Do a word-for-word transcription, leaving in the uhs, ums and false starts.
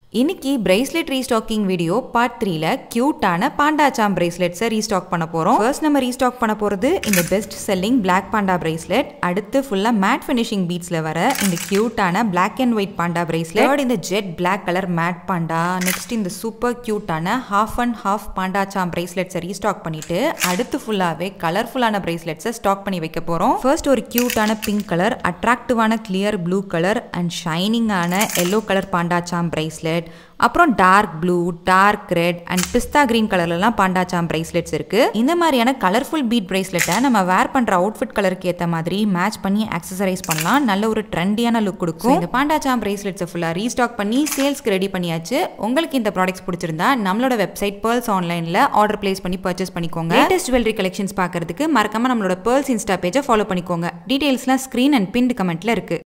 இன்னைக்கு bracelet restocking video part three ல cute-ஆன panda charm bracelets restock பண்ண போறோம். First நம்ம restock பண்ண போறது இந்த best selling black panda bracelet. அடுத்து full-ஆ matte finishing beads-ல வர இந்த cute-ஆன black and white panda bracelet. Third இந்த jet black color matte panda. Next இந்த super cute-ஆன half and half panda charm bracelets restock பண்ணிட்டு அடுத்து full-ஆவே colorful-ஆன bracelets stock பண்ணி வைக்க போறோம். First ஒரு cute-ஆன pink color, attractive-ஆன clear blue color and shining-ஆன yellow color panda charm bracelet. அப்புறம் dark blue, dark red and pista green கலர்லலாம் பாண்டா சாம் bracelets இருக்கு. இந்த மாதிரியான கலர்ஃபுல் பீட் bracelet-ஐ நம்ம வேர் பண்ற அவுட்ஃபிட் கலருக்கு ஏத்த மாதிரி மேட்ச் பண்ணி ஆக்சசரைஸ் பண்ணலாம். நல்ல ஒரு ட்ரெண்டியான லுக் கொடுக்கும். இந்த பாண்டா சாம் bracelets-ஐ ஃபுல்லா ரீஸ்டாக் பண்ணி சேல்ஸ்க்கு ரெடி பண்ணியாச்சு. உங்களுக்கு இந்த ப்ராடக்ட்ஸ் பிடிச்சிருந்தா நம்மளோட வெப்சைட் Pearls ஆன்லைன்ல ஆர்டர் பிளேஸ் பண்ணி பர்ச்சேஸ் பண்ணிக்கோங்க. லேட்டஸ்ட் ஜுவல்லரி கலெக்ஷன்ஸ் பார்க்கிறதுக்கு மறக்காம நம்மளோட Pearls இன்ஸ்டா பேஜை ஃபாலோ பண்ணிக்கோங்க. டீடைல்ஸ்லாம் ஸ்கிரீன் அண்ட் பின்ட் கமெண்ட்ல இருக்கு.